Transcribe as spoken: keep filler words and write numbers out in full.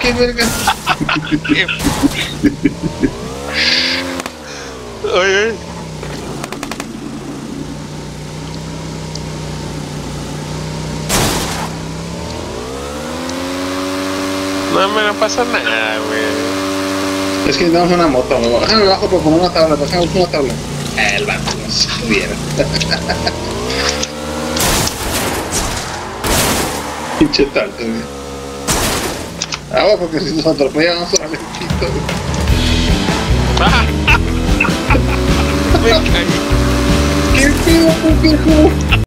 qué verga. Oye, no me no pasa nada, güey. Es que necesitamos una moto, güey. Déjame bajo para poner una tabla, déjame una tabla. El vato no se pudiera. Pinche tarta, güey. Agua, porque si nos atropella vamos a darle pito, güey. Me caí. ¿Qué pido, pendejo?